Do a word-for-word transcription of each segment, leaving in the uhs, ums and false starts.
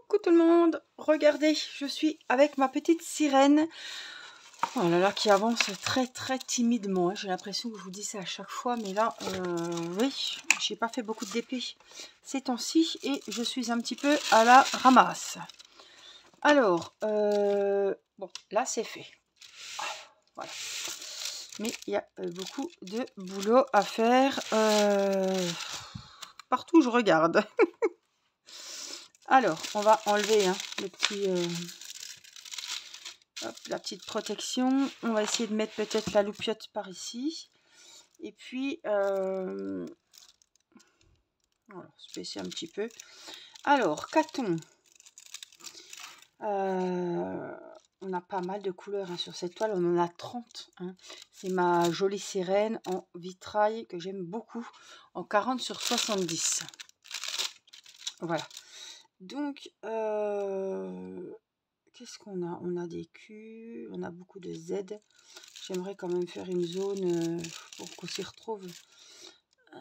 Coucou tout le monde, regardez, je suis avec ma petite sirène. Oh là là, qui avance très très timidement. J'ai l'impression que je vous dis ça à chaque fois, mais là, euh, oui, j'ai pas fait beaucoup de D P ces temps-ci et je suis un petit peu à la ramasse. Alors, euh, bon, là c'est fait. Voilà. Mais il y a beaucoup de boulot à faire. Euh, partout où je regarde. Alors, on va enlever hein, le petit, euh, hop, la petite protection. On va essayer de mettre peut-être la loupiote par ici. Et puis, euh, voilà, se baisser un petit peu. Alors, qu'a-t-on euh, On a pas mal de couleurs hein, sur cette toile. On en a trente. Hein. C'est ma jolie sirène en vitrail que j'aime beaucoup. En quarante sur soixante-dix. Voilà. Donc, euh, qu'est-ce qu'on a? On a des Q, on a beaucoup de Z. J'aimerais quand même faire une zone euh, pour qu'on s'y retrouve. Euh,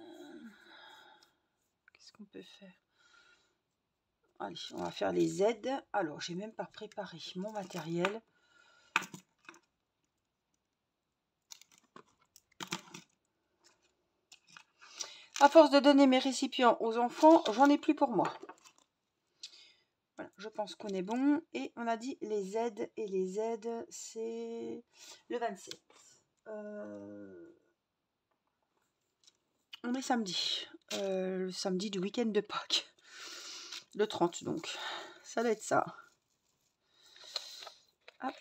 Qu'est-ce qu'on peut faire? Allez, on va faire les Z. Alors, j'ai même pas préparé mon matériel. À force de donner mes récipients aux enfants, j'en ai plus pour moi. Voilà, je pense qu'on est bon. Et on a dit les Z. Et les Z, c'est le vingt-sept. Euh, on est samedi. Euh, le samedi du week-end de Pâques. Le trente, donc. Ça doit être ça. Hop.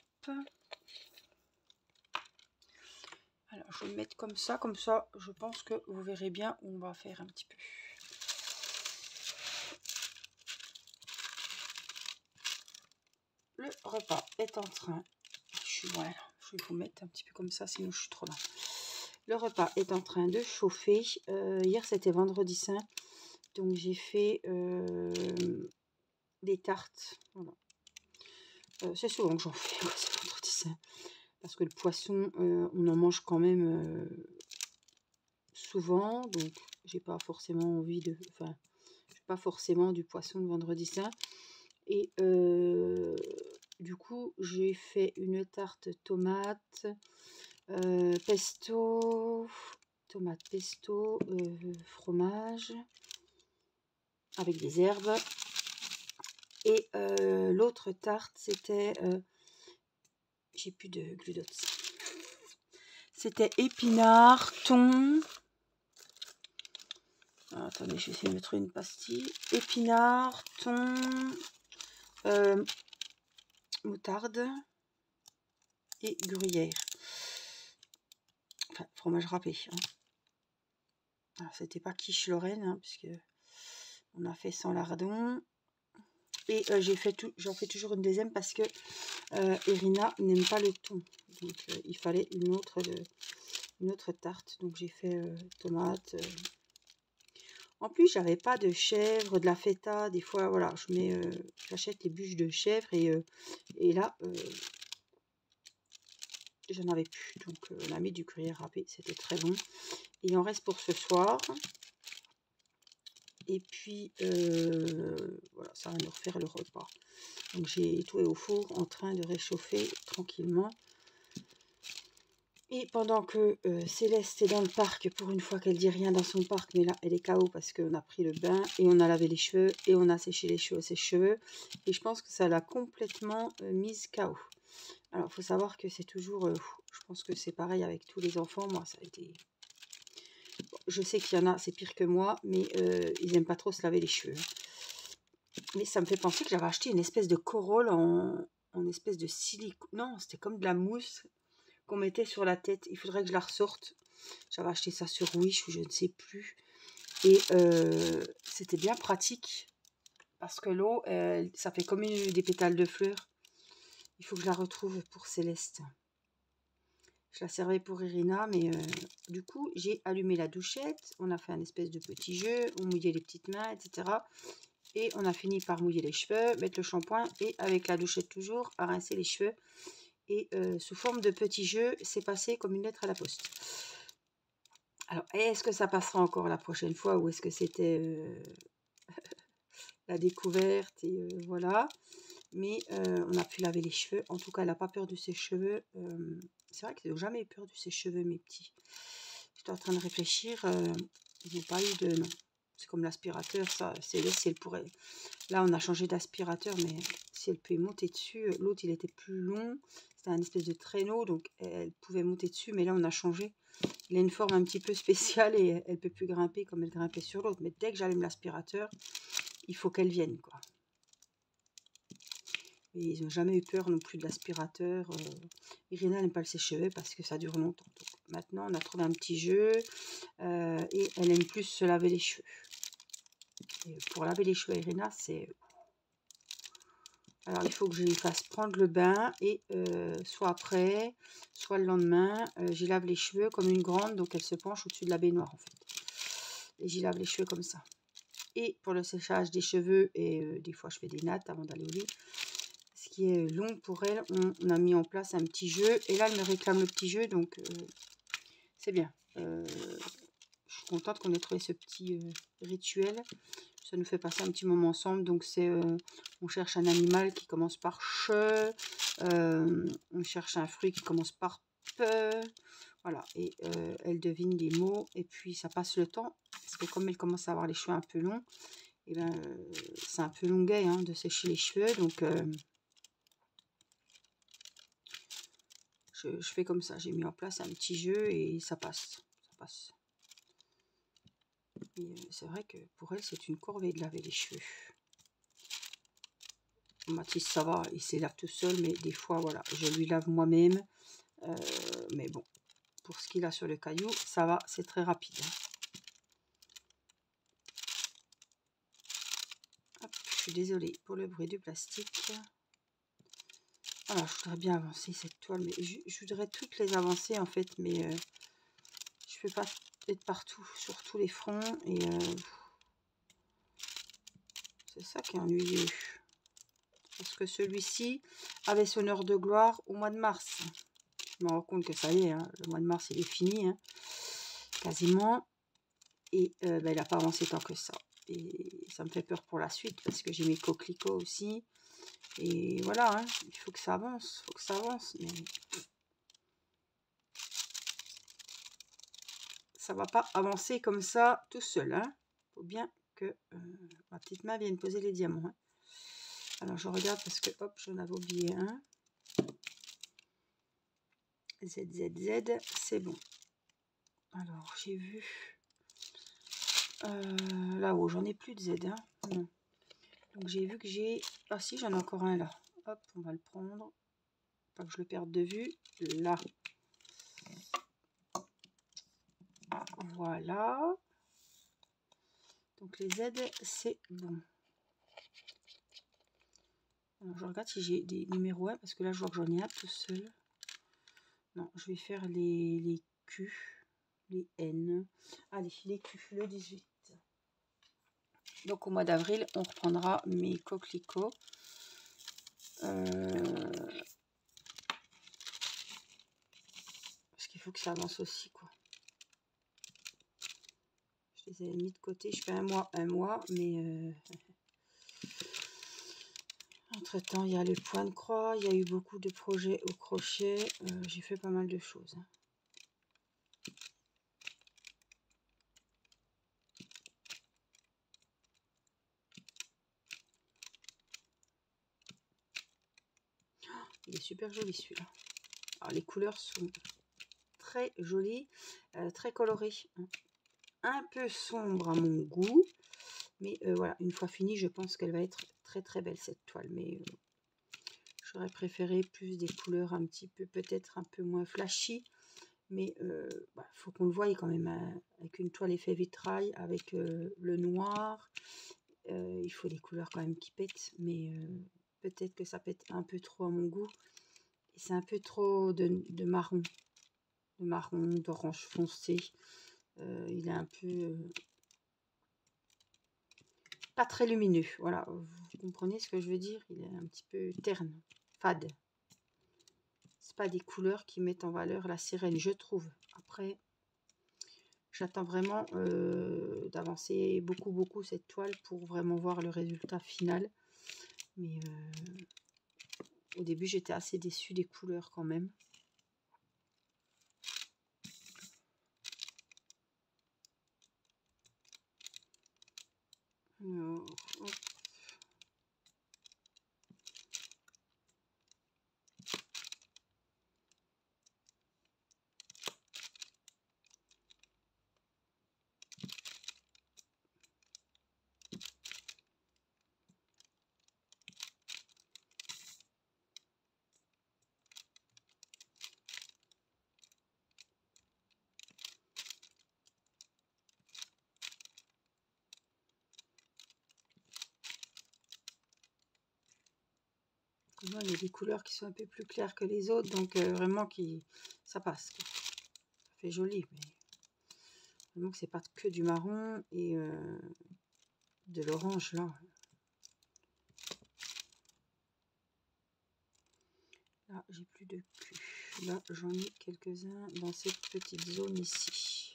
Alors, je vais le mettre comme ça. Comme ça, je pense que vous verrez bien où on va faire un petit peu. Le repas est en train... Je, voilà, je vais vous mettre un petit peu comme ça, sinon je suis trop là. Le repas est en train de chauffer. Euh, hier, c'était vendredi saint. Donc, j'ai fait euh, des tartes. Voilà. Euh, c'est souvent que j'en fais, c'est vendredi saint. Parce que le poisson, euh, on en mange quand même euh, souvent. Donc, j'ai pas forcément envie de... Enfin, pas forcément du poisson le vendredi saint. Et euh, du coup, j'ai fait une tarte tomate, euh, pesto, tomate pesto, euh, fromage, avec des herbes. Et euh, l'autre tarte, c'était... Euh, j'ai plus de gludots. C'était épinards, thon... Ah, attendez, je vais essayer de me trouver une pastille. Épinards, thon, euh, moutarde et gruyère. Enfin, fromage râpé. Hein. Alors, c'était pas quiche Lorraine, hein, puisque on a fait sans lardon. Et euh, j'ai fait tout, j'en fais toujours une deuxième parce que euh, Irina n'aime pas le thon. Donc, euh, il fallait une autre, de, une autre tarte. Donc, j'ai fait euh, tomate. Euh. En plus, j'avais pas de chèvre, de la feta. Des fois, voilà, je mets, euh, j'achète les bûches de chèvre et, euh, et là, euh, j'en avais plus. Donc, euh, on a mis du gruyère râpé. C'était très bon. Et il en reste pour ce soir. Et puis, euh, voilà, ça va nous refaire le repas. Donc, j'ai tout au four en train de réchauffer tranquillement. Et pendant que euh, Céleste est dans le parc, pour une fois qu'elle dit rien dans son parc, mais là, elle est K O parce qu'on a pris le bain et on a lavé les cheveux et on a séché les cheveux, ses cheveux. Et je pense que ça l'a complètement euh, mise K O. Alors, il faut savoir que c'est toujours... Euh, je pense que c'est pareil avec tous les enfants. Moi, ça a été... Bon, je sais qu'il y en a, c'est pire que moi, mais euh, ils n'aiment pas trop se laver les cheveux. Mais ça me fait penser que j'avais acheté une espèce de corolle en, en espèce de silicone. Non, c'était comme de la mousse qu'on mettait sur la tête. Il faudrait que je la ressorte. J'avais acheté ça sur Wish ou je ne sais plus. Et euh, c'était bien pratique. Parce que l'eau, euh, ça fait comme une, des pétales de fleurs. Il faut que je la retrouve pour Céleste. Je la servais pour Irina, mais euh, du coup, j'ai allumé la douchette. On a fait un espèce de petit jeu. On mouillait les petites mains, et cetera. Et on a fini par mouiller les cheveux, mettre le shampoing et avec la douchette toujours, à rincer les cheveux. Et euh, sous forme de petit jeu, c'est passé comme une lettre à la poste. Alors, est-ce que ça passera encore la prochaine fois ou est-ce que c'était euh, la découverte et euh, voilà. Mais euh, on a pu laver les cheveux. En tout cas, elle n'a pas peur de ses cheveux. Euh, c'est vrai qu'ils n'ont jamais eu peur de ses cheveux, mes petits. J'étais en train de réfléchir. Euh, ils n'ont pas eu de... Non. C'est comme l'aspirateur, ça. C'est si elle pourrait... Là, on a changé d'aspirateur, mais si elle peut y monter dessus... L'autre, il était plus long. C'était un espèce de traîneau, donc elle pouvait monter dessus. Mais là, on a changé. Il a une forme un petit peu spéciale et elle ne peut plus grimper comme elle grimpait sur l'autre. Mais dès que j'allume l'aspirateur, il faut qu'elle vienne, quoi. Et ils n'ont jamais eu peur non plus de l'aspirateur. Euh, Irina n'aime pas le sèche-cheveux parce que ça dure longtemps. Donc, maintenant, on a trouvé un petit jeu. Euh, et elle aime plus se laver les cheveux. Et pour laver les cheveux à Irina, c'est... Alors, il faut que je lui fasse prendre le bain. Et euh, soit après, soit le lendemain, euh, j'y lave les cheveux comme une grande. Donc, elle se penche au-dessus de la baignoire, en fait. Et j'y lave les cheveux comme ça. Et pour le séchage des cheveux, et euh, des fois, je fais des nattes avant d'aller au lit. Ce qui est long pour elle, on, on a mis en place un petit jeu. Et là, elle me réclame le petit jeu, donc euh, c'est bien. Euh, je suis contente qu'on ait trouvé ce petit euh, rituel. Ça nous fait passer un petit moment ensemble. Donc, c'est euh, on cherche un animal qui commence par che. Euh, on cherche un fruit qui commence par pe. Voilà. Et euh, elle devine les mots. Et puis, ça passe le temps. Parce que comme elle commence à avoir les cheveux un peu longs, et ben, euh, c'est un peu longuet hein, de sécher les cheveux. Donc... Euh, Je, je fais comme ça, j'ai mis en place un petit jeu et ça passe. Ça passe. C'est vrai que pour elle, c'est une corvée de laver les cheveux. Mathis, ça va, il s'est lave tout seul, mais des fois, voilà, je lui lave moi-même. Euh, mais bon, pour ce qu'il a sur le caillou, ça va, c'est très rapide. Hein. Hop, je suis désolée pour le bruit du plastique. Alors, je voudrais bien avancer cette toile, mais je, je voudrais toutes les avancer en fait, mais euh, je ne peux pas être partout, sur tous les fronts, et euh, c'est ça qui est ennuyeux. Parce que celui-ci avait son heure de gloire au mois de mars. Je me rends compte que ça y est, hein, le mois de mars il est fini, hein, quasiment. Et euh, ben, il n'a pas avancé tant que ça. Et ça me fait peur pour la suite parce que j'ai mes coquelicots aussi. Et voilà, hein, il faut que ça avance, il faut que ça avance. Mais ça ne va pas avancer comme ça tout seul. Il hein. faut bien que euh, ma petite main vienne poser les diamants. Hein. Alors je regarde parce que hop, j'en avais oublié un. Z Z Z, c'est bon. Alors j'ai vu euh, là-haut, j'en ai plus de Z. Hein. Non. Donc j'ai vu que j'ai... Ah si, j'en ai encore un là. Hop, on va le prendre. Pas que je le perde de vue. Là. Voilà. Donc les Z, c'est bon. Alors, je regarde si j'ai des numéros un, parce que là je vois que j'en ai un tout seul. Non, je vais faire les, les Q, les N. Allez, les Q, le dix-huit. Donc au mois d'avril, on reprendra mes coquelicots. Euh, parce qu'il faut que ça avance aussi, quoi. Je les ai mis de côté. Je fais un mois, un mois, mais... Euh, entre-temps, il y a le point de croix. Il y a eu beaucoup de projets au crochet. Euh, J'ai fait pas mal de choses. Il est super joli celui-là. Alors les couleurs sont très jolies, euh, très colorées. Un peu sombre à mon goût. Mais euh, voilà, une fois finie, je pense qu'elle va être très très belle cette toile. Mais euh, j'aurais préféré plus des couleurs un petit peu, peut-être un peu moins flashy. Mais il euh, bah, faut qu'on le voie quand même. Hein, avec une toile effet vitrail, avec euh, le noir. Euh, il faut des couleurs quand même qui pètent. Mais euh, peut-être que ça pète un peu trop à mon goût. Et c'est un peu trop de, de marron. De marron, d'orange foncé. Euh, il est un peu... Euh, pas très lumineux. Voilà, vous comprenez ce que je veux dire? Il est un petit peu terne, fade. C'est pas des couleurs qui mettent en valeur la sirène, je trouve. Après, J'attends vraiment euh, d'avancer beaucoup, beaucoup cette toile pour vraiment voir le résultat final. Mais euh, au début, j'étais assez déçue des couleurs quand même. Alors, hop. Moi, il y a des couleurs qui sont un peu plus claires que les autres, donc euh, vraiment qui ça passe, quoi. Ça fait joli, mais vraiment que c'est pas que du marron et euh, de l'orange là. Là, j'ai plus de cul. Là, j'en ai quelques-uns dans cette petite zone ici,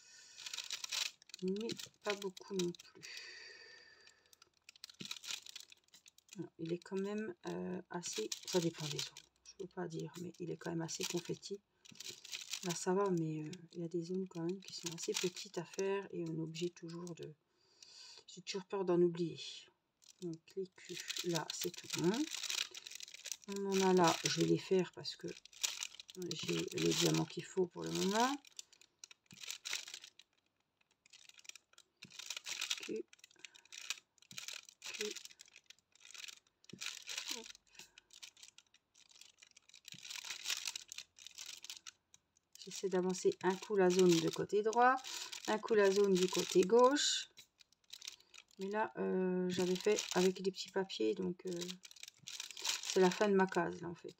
mais pas beaucoup non plus. Alors, il est quand même euh, assez, ça dépend des zones, je peux pas dire, mais il est quand même assez confetti. Là ça va, mais euh, il y a des zones quand même qui sont assez petites à faire et on est obligé toujours de, j'ai toujours peur d'en oublier. Donc les culs là c'est tout bon. On en a là, je vais les faire parce que j'ai le diamant qu'il faut pour le moment. Cul, cul. J'essaie d'avancer un coup la zone de côté droit, un coup la zone du côté gauche. Mais là, euh, j'avais fait avec des petits papiers, donc euh, c'est la fin de ma case, là, en fait.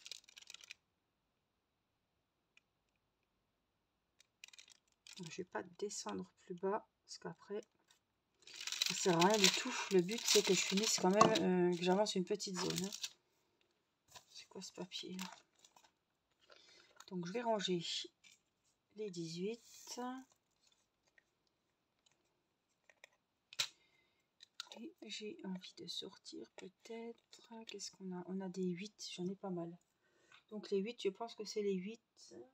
Donc, je vais pas descendre plus bas, parce qu'après, ça sert à rien du tout. Le but, c'est que je finisse quand même, euh, que j'avance une petite zone. Hein. C'est quoi ce papier là? Donc, je vais ranger les dix-huit. Et j'ai envie de sortir peut-être. Qu'est-ce qu'on a? On a des huit, j'en ai pas mal. Donc, les huit, je pense que c'est les huit.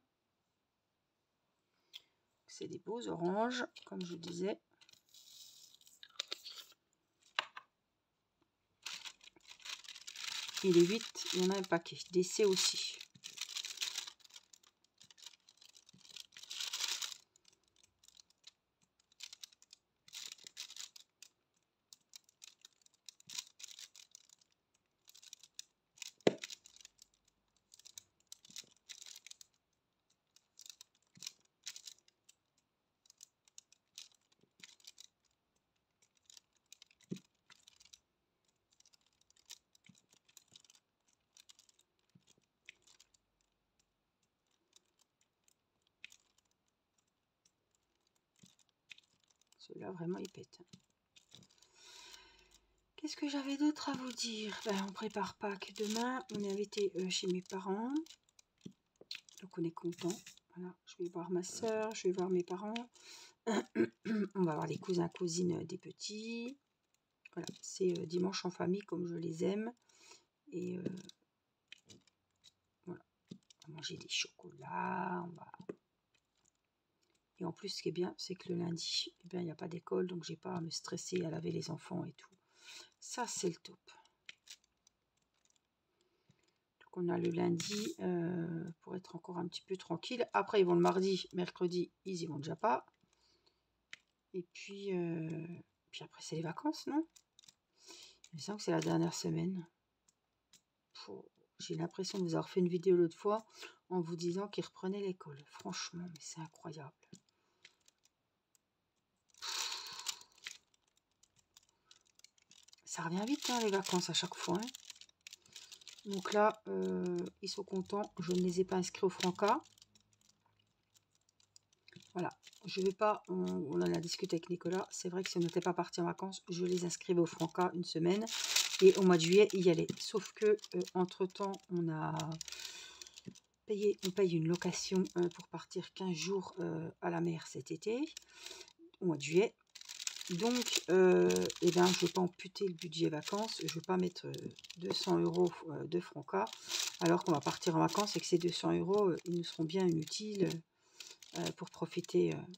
C'est des beaux oranges, comme je disais. Et les huit, il y en a un paquet. Des C aussi. Ceux-là, vraiment, ils pètent. Qu'est-ce que j'avais d'autre à vous dire? Ben, on prépare Pâques demain. On est invité euh, chez mes parents. Donc, on est content. Voilà. Je vais voir ma soeur, je vais voir mes parents. On va voir les cousins, cousines des petits. Voilà. C'est euh, dimanche en famille, comme je les aime. Et euh, voilà. On va manger des chocolats. On va... Et en plus, ce qui est bien, c'est que le lundi, eh bien, il n'y a pas d'école. Donc, j'ai pas à me stresser à laver les enfants et tout. Ça, c'est le top. Donc, on a le lundi euh, pour être encore un petit peu tranquille. Après, ils vont le mardi, mercredi, ils y vont déjà pas. Et puis, euh, puis après, c'est les vacances, non? Il me semble que c'est la dernière semaine. J'ai l'impression de vous avoir fait une vidéo l'autre fois en vous disant qu'ils reprenaient l'école. Franchement, mais c'est incroyable. Ça revient vite, hein, les vacances, à chaque fois. Hein. Donc là, euh, ils sont contents. Je ne les ai pas inscrits au Franca. Voilà. Je vais pas, on, on en a discuté avec Nicolas. C'est vrai que si on n'était pas parti en vacances, je les inscrivais au Franca une semaine. Et au mois de juillet, il y allait. Sauf que, euh, entre-temps, on a... payer, on paye une location euh, pour partir quinze jours euh, à la mer cet été, au mois de juillet. Donc, euh, eh ben, je ne vais pas amputer le budget vacances. Je ne vais pas mettre deux cents euros euh, de franca, alors qu'on va partir en vacances et que ces deux cents euros, euh, ils nous seront bien utiles euh, pour profiter euh,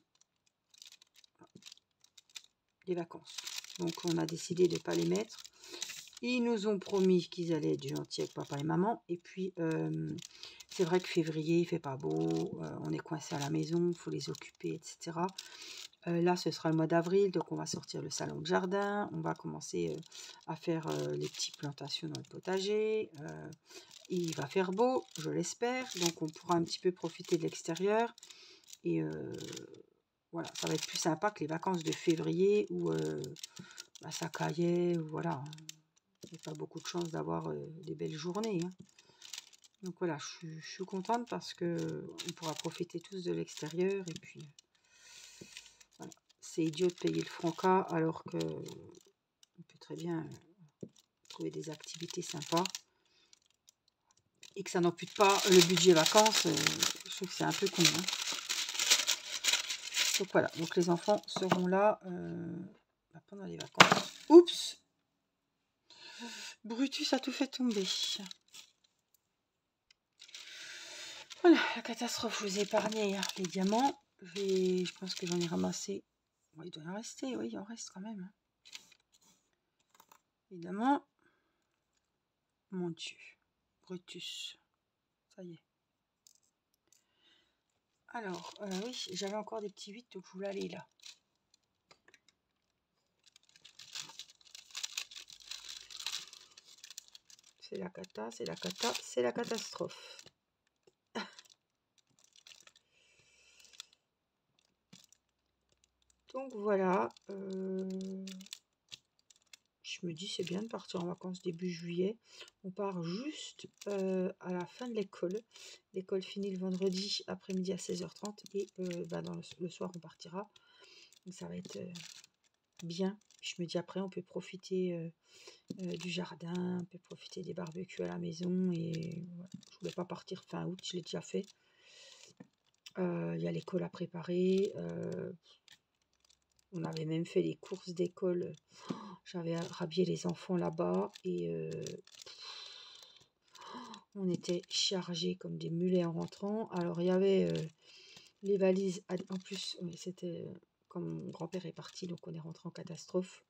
des vacances. Donc, on a décidé de ne pas les mettre. Ils nous ont promis qu'ils allaient être gentils avec papa et maman. Et puis, euh, c'est vrai que février, il fait pas beau. Euh, on est coincé à la maison, il faut les occuper, et cetera. Euh, là, ce sera le mois d'avril, donc on va sortir le salon de jardin. On va commencer euh, à faire euh, les petites plantations dans le potager. Euh, il va faire beau, je l'espère. Donc, on pourra un petit peu profiter de l'extérieur. Et euh, voilà, ça va être plus sympa que les vacances de février où euh, bah, ça caillait. Ou voilà. Il n'y a pas beaucoup de chance d'avoir euh, des belles journées. Hein. Donc voilà, je suis, je suis contente parce que on pourra profiter tous de l'extérieur. Et puis, voilà. C'est idiot de payer le franca alors que on peut très bien euh, trouver des activités sympas. Et que ça n'ampute pas le budget vacances. Euh, je trouve que c'est un peu con. Hein. Donc voilà, donc les enfants seront là euh, pendant les vacances. Oups! Brutus a tout fait tomber. Voilà, la catastrophe, je vous ai épargné hein, les diamants. Je, vais, je pense que j'en ai ramassé. Bon, il doit en rester, oui, il en reste quand même. Hein. Évidemment. Mon Dieu. Brutus. Ça y est. Alors, euh, oui, j'avais encore des petits huit, donc je voulais aller là. C'est la cata, c'est la cata, c'est la catastrophe. Donc voilà. Euh, je me dis c'est bien de partir en vacances début juillet. On part juste euh, à la fin de l'école. L'école finit le vendredi après-midi à seize heures trente et euh, bah, dans le, le soir on partira. Donc ça va être euh, bien. Je me dis après on peut profiter euh, euh, du jardin, on peut profiter des barbecues à la maison et voilà. Je voulais pas partir fin août, je l'ai déjà fait. Il euh, y a l'école à préparer. Euh, on avait même fait les courses d'école. J'avais rhabillé les enfants là-bas et euh, on était chargés comme des mulets en rentrant. Alors il y avait euh, les valises. En plus, c'était comme mon grand-père est parti, donc on est rentré en catastrophe.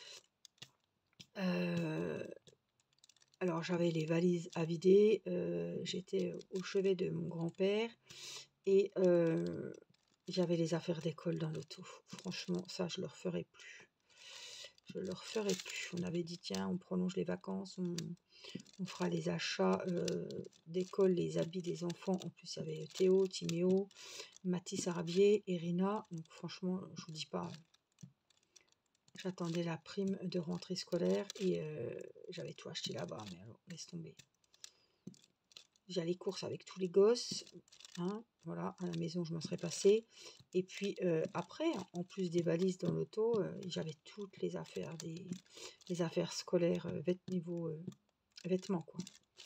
Euh, alors j'avais les valises à vider. Euh, J'étais au chevet de mon grand-père et euh, j'avais les affaires d'école dans l'auto. Franchement, ça je le referai plus. Je le referai plus. On avait dit tiens, on prolonge les vacances, on, on fera les achats euh, d'école, les habits des enfants. En plus, il y avait Théo, Timéo, Mathis Arabier, Irina. Donc franchement, je vous dis pas. J'attendais la prime de rentrée scolaire et euh, j'avais tout acheté là-bas. Mais alors, laisse tomber. J'ai les courses avec tous les gosses. Hein, voilà, à la maison, je m'en serais passée. Et puis euh, après, en plus des valises dans l'auto, euh, j'avais toutes les affaires, des, les affaires scolaires, euh, vêt niveau euh, vêtements, quoi.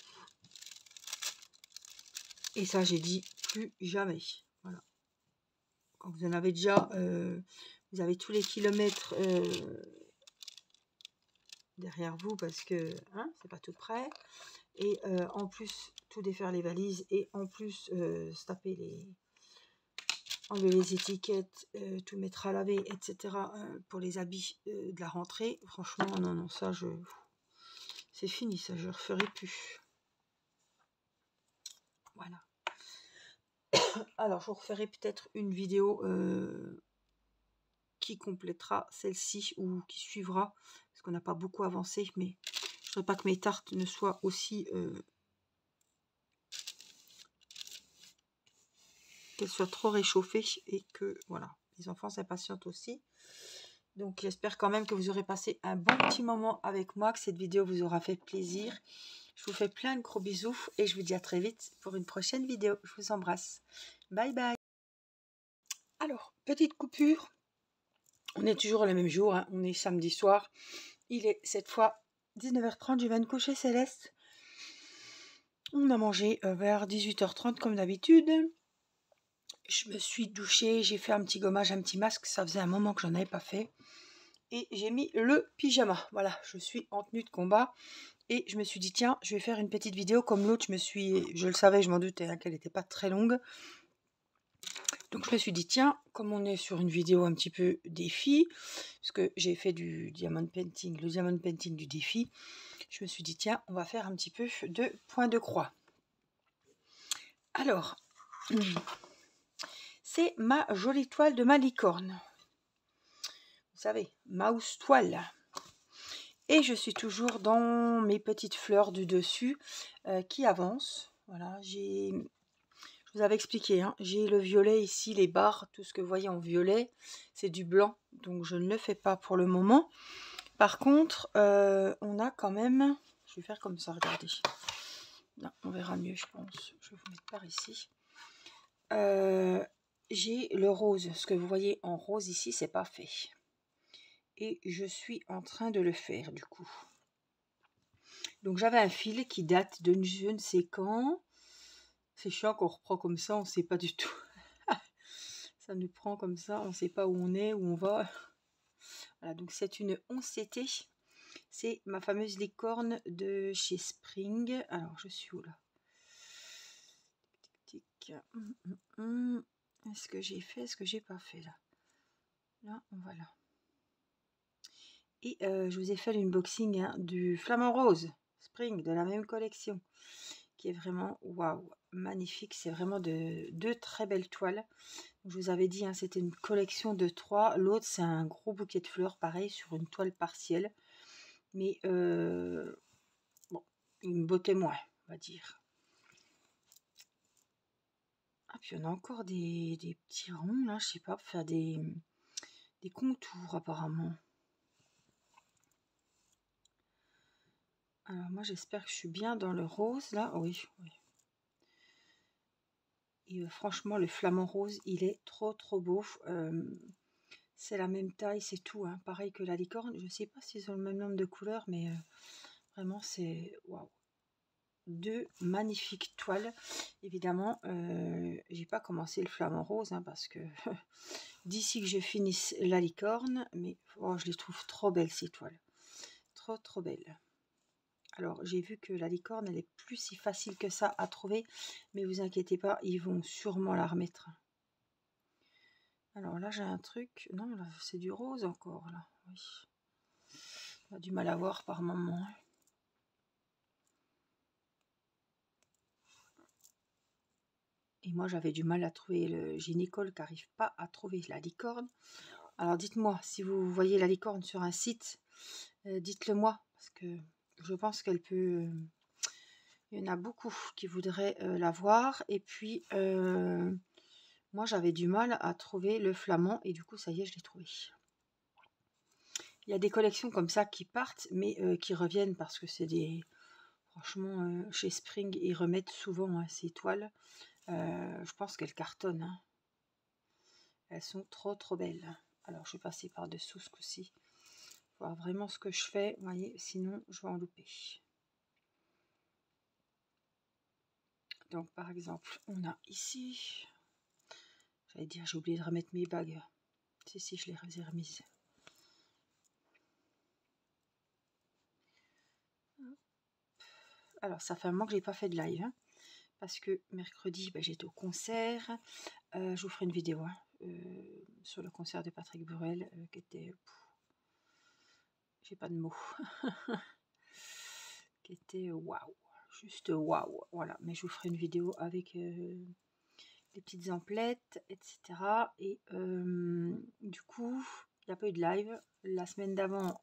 Et ça, j'ai dit plus jamais. Voilà. Quand vous en avez déjà, euh, vous avez tous les kilomètres euh, derrière vous parce que hein, c'est pas tout près. Et euh, en plus, tout défaire les valises et en plus, euh, se taper les. enlever les étiquettes, euh, tout mettre à laver, et cetera. Euh, pour les habits euh, de la rentrée. Franchement, non, non, ça, je. C'est fini, ça, je ne referai plus. Voilà. Alors, je vous referai peut-être une vidéo euh, qui complétera celle-ci ou qui suivra, parce qu'on n'a pas beaucoup avancé, mais je ne voudrais pas que mes tartes ne soient aussi... Euh, qu'elles soient trop réchauffées et que, voilà, les enfants s'impatientent aussi. Donc, j'espère quand même que vous aurez passé un bon petit moment avec moi, que cette vidéo vous aura fait plaisir. Je vous fais plein de gros bisous et je vous dis à très vite pour une prochaine vidéo. Je vous embrasse. Bye bye. Alors, petite coupure. On est toujours le même jour, hein. On est samedi soir. Il est cette fois dix-neuf heures trente. Je vais me coucher, Céleste. On a mangé euh, vers dix-huit heures trente comme d'habitude. Je me suis douchée, j'ai fait un petit gommage, un petit masque. Ça faisait un moment que j'en avais pas fait. Et j'ai mis le pyjama. Voilà, je suis en tenue de combat. Et je me suis dit, tiens, je vais faire une petite vidéo comme l'autre. Je me suis, je le savais, je m'en doutais hein, qu'elle n'était pas très longue. Donc je me suis dit, tiens, comme on est sur une vidéo un petit peu défi, parce que j'ai fait du diamond painting, le diamond painting du défi, je me suis dit, tiens, on va faire un petit peu de point de croix. Alors, c'est ma jolie toile de ma licorne. Vous savez, mouse toile. Et je suis toujours dans mes petites fleurs du dessus euh, qui avancent. Voilà, j'ai... Je vous avais expliqué, hein, j'ai le violet ici, les barres, tout ce que vous voyez en violet, c'est du blanc, donc je ne le fais pas pour le moment. Par contre, euh, on a quand même, je vais faire comme ça, regardez. Non, on verra mieux, je pense. Je vais vous mettre par ici. Euh, j'ai le rose, ce que vous voyez en rose ici, c'est pas fait. Et je suis en train de le faire, du coup. Donc j'avais un fil qui date de je ne sais quand. C'est chiant qu'on reprend comme ça, on ne sait pas du tout. Ça nous prend comme ça, on ne sait pas où on est, où on va. Voilà, donc c'est une onze C T. C'est ma fameuse licorne de chez Spring. Alors, je suis où là? Hum, hum, hum. Est-ce que j'ai fait? Est-ce que j'ai pas fait là? Là, on va là. Et euh, je vous ai fait l'unboxing hein, du Flamant Rose Spring de la même collection. Qui est vraiment waouh, magnifique. C'est vraiment de deux très belles toiles. Je vous avais dit, hein, c'était une collection de trois. L'autre, c'est un gros bouquet de fleurs, pareil, sur une toile partielle. Mais, euh, bon, une beauté moins, on va dire. Ah, puis on a encore des, des petits ronds, là, je sais pas, pour faire des, des contours, apparemment. Alors, moi, j'espère que je suis bien dans le rose, là. Oui, oui. Et euh, franchement, le flamant rose, il est trop, trop beau. Euh, c'est la même taille, c'est tout. Hein. Pareil que la licorne. Je ne sais pas s'ils ont le même nombre de couleurs, mais euh, vraiment, c'est waouh. Deux magnifiques toiles. Évidemment, euh, j'ai pas commencé le flamant rose hein, parce que d'ici que je finisse la licorne, mais oh, je les trouve trop belles ces toiles. Trop, trop belles. Alors, j'ai vu que la licorne, elle est plus si facile que ça à trouver, mais vous inquiétez pas, ils vont sûrement la remettre. Alors là, j'ai un truc. Non, là, c'est du rose encore, là. Oui. On a du mal à voir par moment. Et moi, j'avais du mal à trouver le... J'ai Nicole qui n'arrive pas à trouver la licorne. Alors, dites-moi, si vous voyez la licorne sur un site, euh, dites-le moi, parce que je pense qu'elle peut... Euh... Il y en a beaucoup qui voudraient euh, la voir. Et puis, euh... moi, j'avais du mal à trouver le flamand. Et du coup, ça y est, je l'ai trouvé. Il y a des collections comme ça qui partent, mais euh, qui reviennent parce que c'est des... Franchement, euh, chez Spring, ils remettent souvent hein, ces toiles. Euh, je pense qu'elles cartonnent. Hein. Elles sont trop, trop belles. Alors, je vais passer par-dessous ce coup-ci. Voir vraiment ce que je fais. Vous voyez, sinon, je vais en louper. Donc, par exemple, on a ici... J'allais dire, j'ai oublié de remettre mes bagues. Si, si, je les ai remises. Alors, ça fait un moment que je n'ai pas fait de live. Hein, parce que mercredi, ben, j'étais au concert. Euh, je vous ferai une vidéo hein, euh, sur le concert de Patrick Bruel euh, qui était... J'ai pas de mots. qui était waouh. Juste waouh. Voilà. Mais je vous ferai une vidéo avec euh, des petites emplettes, et cetera. Et euh, du coup, il n'y a pas eu de live. La semaine d'avant,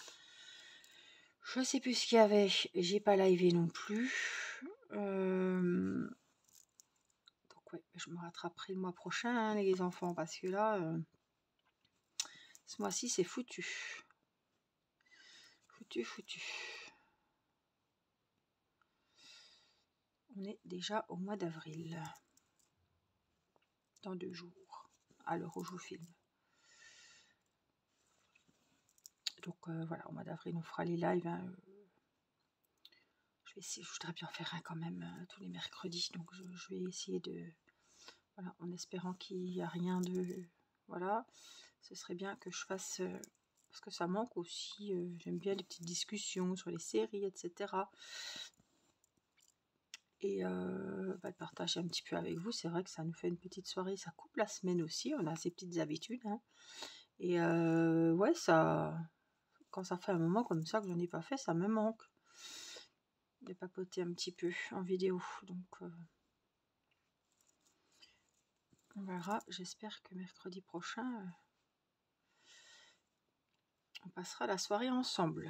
je sais plus ce qu'il y avait. J'ai pas livé non plus. Euh, donc ouais, je me rattraperai le mois prochain, hein, les enfants, parce que là, euh, ce mois-ci, c'est foutu. Foutu, foutu. On est déjà au mois d'avril. Dans deux jours, à l'heure où je vous filme. Donc euh, voilà, au mois d'avril, on fera les lives. Hein. Je vais essayer, je voudrais bien faire un quand même euh, tous les mercredis, donc je, je vais essayer de... Voilà, en espérant qu'il n'y a rien de... Voilà, ce serait bien que je fasse... Euh, parce que ça manque aussi, euh, j'aime bien les petites discussions sur les séries, et cetera. Et euh, bah, de partager un petit peu avec vous, c'est vrai que ça nous fait une petite soirée, ça coupe la semaine aussi, on a ces petites habitudes. Hein. Et euh, ouais, ça... Quand ça fait un moment comme ça que je n'en ai pas fait, ça me manque de papoter un petit peu en vidéo. Donc... Euh, on verra, j'espère que mercredi prochain, euh, on passera la soirée ensemble.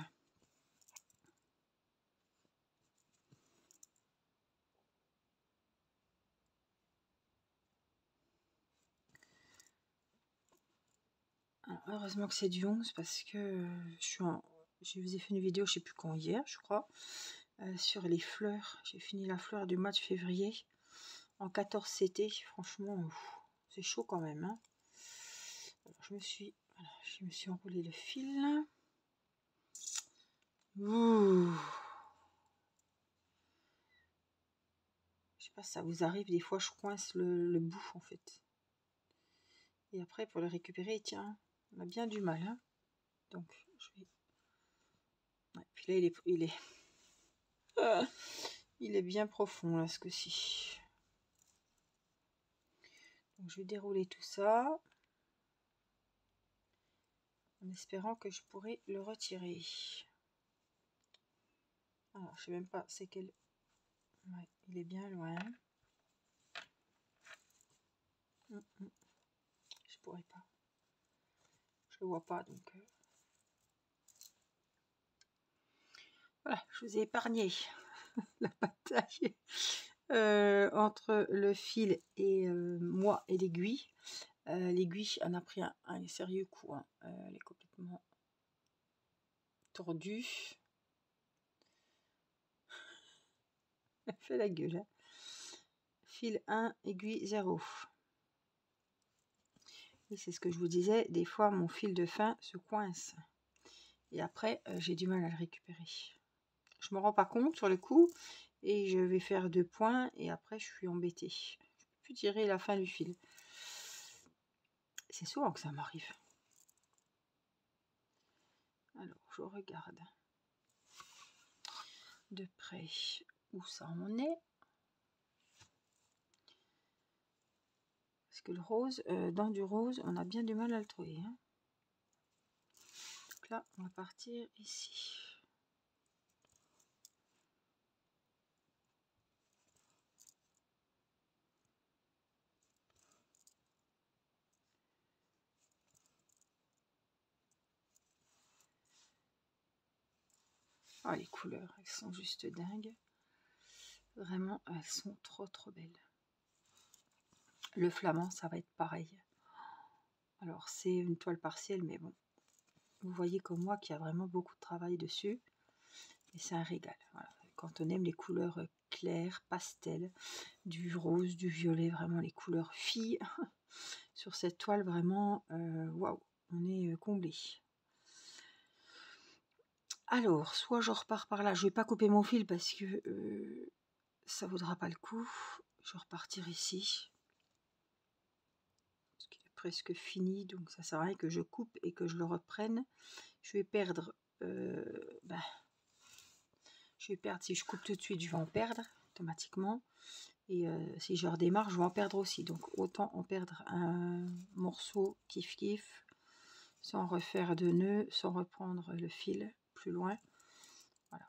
Alors, heureusement que c'est du onze parce que euh, je suis en... Je vous ai fait une vidéo, je sais plus quand, hier, je crois, euh, sur les fleurs. J'ai fini la fleur du mois de février en quatorze C T. Franchement, c'est chaud quand même. Hein. Alors, je me suis, voilà, je me suis enroulé le fil. Ouh. Je sais pas si ça vous arrive, des fois je coince le, le bout en fait. Et après pour le récupérer, tiens, on a bien du mal. Hein. Donc je vais... Ouais, puis là il est... Il est... Ah, il est bien profond là ce coup-ci. Donc je vais dérouler tout ça. En espérant que je pourrai le retirer. Alors je sais même pas c'est quel... Ouais, il est bien loin. Hum, hum. Je pourrais pas. Je le vois pas donc... Euh... Voilà, je vous ai épargné la bataille euh, entre le fil et euh, moi et l'aiguille. Euh, l'aiguille en a pris un, un sérieux coup. Hein. Euh, elle est complètement tordue. Elle fait la gueule. Hein. Fil un, aiguille zéro. Et c'est ce que je vous disais, des fois mon fil de fin se coince. Et après, euh, j'ai du mal à le récupérer. Je me rends pas compte sur le coup. Et je vais faire deux points. Et après, je suis embêtée. Je ne peux plus tirer la fin du fil. C'est souvent que ça m'arrive. Alors, je regarde de près où ça en est. Parce que le rose, euh, dans du rose, on a bien du mal à le trouver. Hein. Donc là, on va partir ici. Ah, les couleurs, elles sont juste dingues. Vraiment, elles sont trop trop belles. Le flamand, ça va être pareil. Alors, c'est une toile partielle, mais bon. Vous voyez comme moi qu'il y a vraiment beaucoup de travail dessus. Et c'est un régal. Voilà. Quand on aime les couleurs claires, pastel, du rose, du violet, vraiment les couleurs filles. Sur cette toile, vraiment, euh, waouh, on est comblé. Alors, soit je repars par là. Je ne vais pas couper mon fil parce que euh, ça ne vaudra pas le coup. Je vais repartir ici. Parce qu'il est presque fini, donc ça ne sert à rien que je coupe et que je le reprenne. Je vais perdre... Euh, bah, je vais perdre, si je coupe tout de suite, je vais en perdre automatiquement. Et euh, si je redémarre, je vais en perdre aussi. Donc autant en perdre un morceau kiff kiff, sans refaire de nœud, sans reprendre le fil plus loin. Voilà.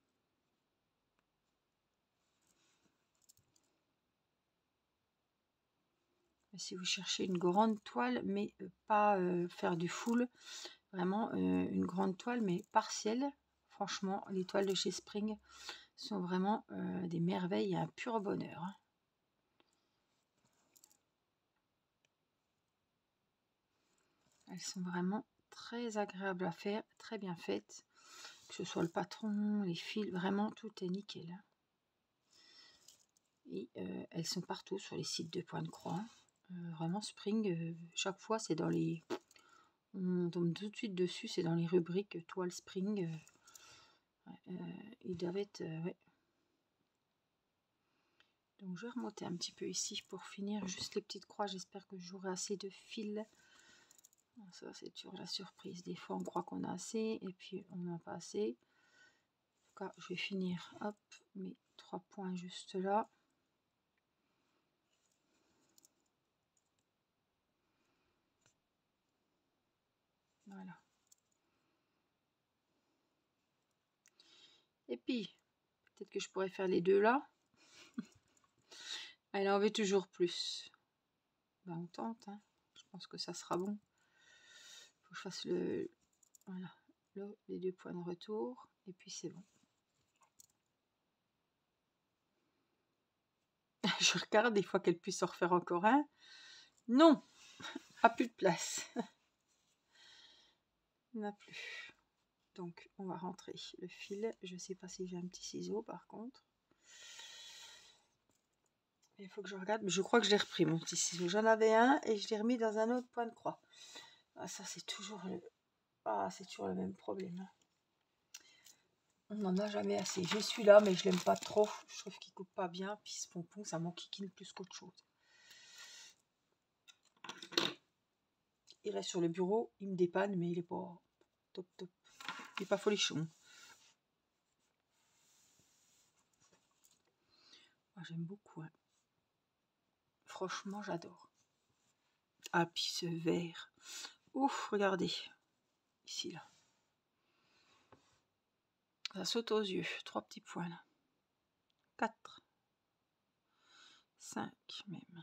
Si vous cherchez une grande toile, mais pas euh, faire du full, vraiment euh, une grande toile, mais partielle. Franchement, les toiles de chez Spring sont vraiment euh, des merveilles et un pur bonheur. Hein. Elles sont vraiment très agréables à faire, très bien faites. Que ce soit le patron, les fils, vraiment tout est nickel. Et euh, elles sont partout sur les sites de Point de Croix. Euh, vraiment Spring, euh, chaque fois c'est dans les... On tombe tout de suite dessus, c'est dans les rubriques toile Spring. Euh, euh, ils doivent être... Euh, ouais. Donc je vais remonter un petit peu ici pour finir juste les petites croix. J'espère que j'aurai assez de fils. Ça c'est toujours la surprise. Des fois on croit qu'on a assez et puis on n'a pas assez. En tout cas je vais finir, hop, mes trois points juste là. Voilà. Et puis, peut-être que je pourrais faire les deux là. Elle en veut toujours plus. Ben, on tente, hein. Je pense que ça sera bon. Faut que je fasse le... Voilà, le, les deux points de retour. Et puis c'est bon. Je regarde des fois qu'elle puisse en refaire encore un. Non, pas plus de place. Il n'y en a plus. Donc, on va rentrer le fil. Je ne sais pas si j'ai un petit ciseau par contre. Il faut que je regarde. Mais je crois que je l'ai repris mon petit ciseau. J'en avais un et je l'ai remis dans un autre point de croix. Ah, ça, c'est toujours le... Ah, c'est toujours le même problème. On n'en a jamais assez. J'ai celui-là, mais je l'aime pas trop. Je trouve qu'il coupe pas bien. Puis ce pompon, ça m'enquiquine plus qu'autre chose. Il reste sur le bureau. Il me dépanne, mais il est pas top top. Il est pas folichon. Ah, j'aime beaucoup. Hein. Franchement, j'adore. Ah, puis ce vert. Ouf, regardez. Ici, là. Ça saute aux yeux. Trois petits points, là. Quatre. Cinq, même.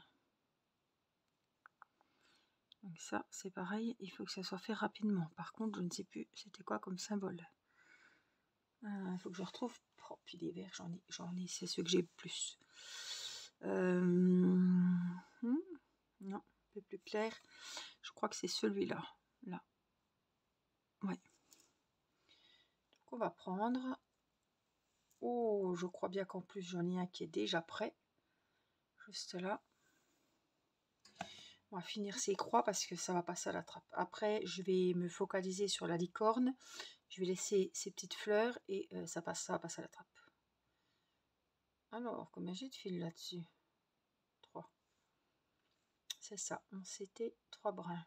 Donc ça, c'est pareil. Il faut que ça soit fait rapidement. Par contre, je ne sais plus c'était quoi comme symbole. Il faut que je retrouve. Oh, puis des verts, j'en ai. J'en ai. C'est ceux que j'ai le plus. Euh... Hmm, non, un peu plus clair. Je crois que c'est celui-là. Là. Ouais. Donc on va prendre. Oh, je crois bien qu'en plus j'en ai un qui est déjà prêt. Juste là. On va finir ces croix parce que ça va passer à la trappe. Après, je vais me focaliser sur la licorne. Je vais laisser ces petites fleurs et euh, ça, passe, ça va passer à la trappe. Alors, combien j'ai de fils là-dessus? Trois. C'est ça. C'était trois brins.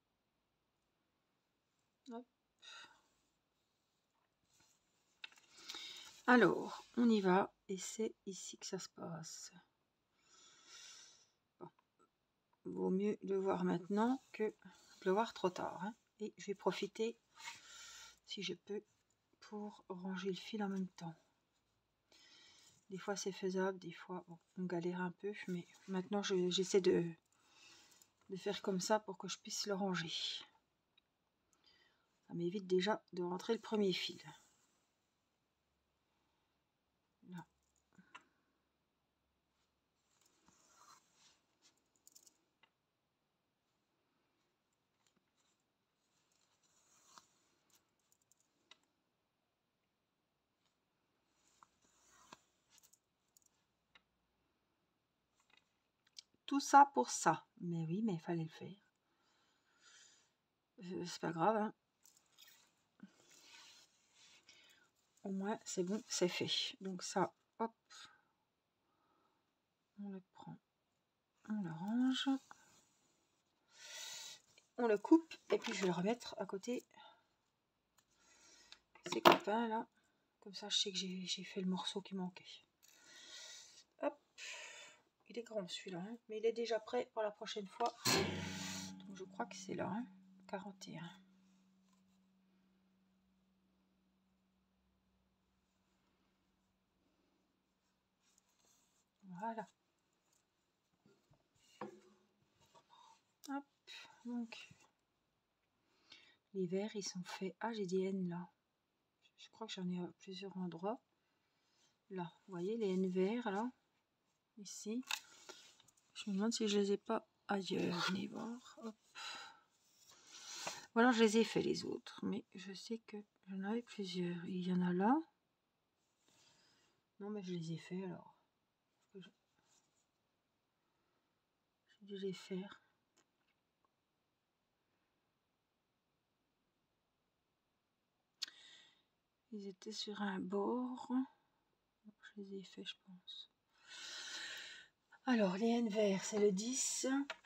Hop. Alors, on y va et c'est ici que ça se passe. Bon. Vaut mieux le voir maintenant que de le voir trop tard. Hein. Et je vais profiter, si je peux, pour ranger le fil en même temps. Des fois c'est faisable, des fois bon, on galère un peu, mais maintenant j'essaie de, de faire comme ça pour que je puisse le ranger. Ça m'évite déjà de rentrer le premier fil. Là. Tout ça pour ça. Mais oui, mais il fallait le faire. Euh, c'est pas grave. Hein. Au moins, c'est bon, c'est fait. Donc ça, hop. On le prend. On le range. On le coupe. Et puis, je vais le remettre à côté. Ces copains, là. Comme ça, je sais que j'ai fait le morceau qui manquait. Hop. Il est grand celui-là, hein, mais il est déjà prêt pour la prochaine fois. Donc je crois que c'est là, hein, quarante et un. Voilà. Hop, donc les verts ils sont faits. Ah, j'ai des N là. Je crois que j'en ai à plusieurs endroits. Là, vous voyez les N verts là, ici. Je me demande si je les ai pas ailleurs. Venez voir. Hop. Voilà, je les ai fait les autres, mais je sais que j'en avais plusieurs. Il y en a là. Non, mais je les ai fait alors. J'ai dû les faire. Ils étaient sur un bord. Je les ai fait, je pense. Alors, les N verts, c'est le dix.